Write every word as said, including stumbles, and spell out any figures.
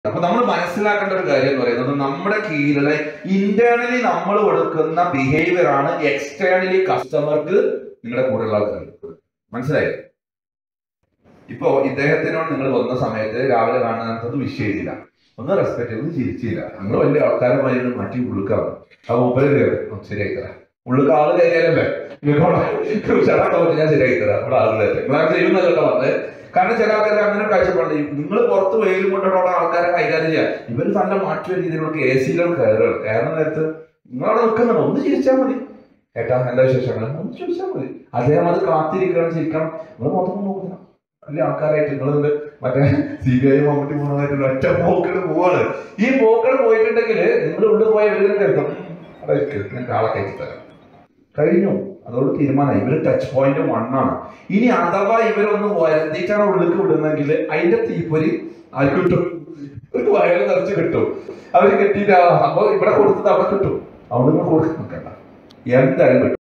അപ്പൊ നമ്മൾ മനസ്സിലാക്കേണ്ട ഒരു കാര്യം എന്ന് പറയുന്നത് നമ്മുടെ കീഴിലെ ഇന്റേണലി നമ്മൾ കൊടുക്കുന്ന ബിഹേവിയർ ആണ് എക്സ്റ്റേണലി കസ്റ്റമർക്ക് നിങ്ങളുടെ കൂടെയുള്ള ആൾക്കാർ. മനസ്സിലായി? ഇപ്പോ ഇദ്ദേഹത്തിനോട് നിങ്ങൾ വന്ന സമയത്ത് രാവിലെ കാണുന്നത് വിഷ് ചെയ്തില്ല, ഒന്ന് റെസ്പെക്ട് ചെയ്ത് ചിരിച്ചില്ല. നിങ്ങൾ വലിയ ആൾക്കാരുമായി മാറ്റി ഉള്ളിക്കാണ്. ആ മൂപ്പര് ശരിയായി തരാം. ഉള്ളിക്ക് ആള് കയറിയാലല്ലേ ഞാൻ ശരിയായി തരാം. നമ്മുടെ ആളുകളെ നിങ്ങൾ ചെയ്യുന്ന കേട്ടോ വന്നത്. കാരണം ചില ആൾക്കാർക്ക് അങ്ങനെ കാഴ്ചപ്പാട്. നിങ്ങൾ പുറത്ത് വെയിലും കൊണ്ടുള്ള ആൾക്കാരെ കൈകാര്യം ചെയ്യാം. ഇവർ നല്ല മാറ്റുന്ന രീതിയിലുള്ള എ സിയിലാണ് കയറുകൾ. കയറുന്ന നേരത്ത് നിങ്ങളവിടെ നിൽക്കുന്നുണ്ട്, ഒന്ന് ചിരിച്ചാൽ മതി. ഏട്ടാ എന്താ വിശേഷങ്ങൾ ഒന്ന് ചോദിച്ചാൽ മതി. അദ്ദേഹം അത് കാത്തിരിക്കണം, ചിരിക്കണം. നിങ്ങൾ മൊത്തം നോക്കണം. വലിയ ആൾക്കാരായിട്ട് നിങ്ങളുണ്ട് മറ്റേ സി ബി ഐ മമ്മൂട്ടി മൂന്നായിട്ടുള്ള ഒറ്റ പോക്കട് പോവാണ്. ഈ പോക്കട് പോയിട്ടുണ്ടെങ്കിൽ നിങ്ങൾ ഉള്ളിൽ പോയ ഇവരും കരുതും നിങ്ങൾക്ക് ആളെ കയറ്റി തരാം. കഴിഞ്ഞു, അതോട് തീരുമാനമായി. ഇവര് ടച്ച് പോയിന്റ് വണ്ണാണ്. ഇനി അഥവാ ഇവരൊന്ന് വരുത്തിയിട്ടാണ് ഉള്ളിലേക്ക് വിടുന്നെങ്കിൽ അതിന്റെ തീപ്പൊരി ആർക്ക് കിട്ടും? ഒരു വയറ് നിറച്ച് കിട്ടും. അവര് കെട്ടിയിട്ട് അപ്പൊ ഇവിടെ കൊടുത്തത് അവിടെ കിട്ടും. അവിടെ നിന്ന് കൊടുക്കാൻ നിൽക്കണ്ട, എന്തായാലും കിട്ടും.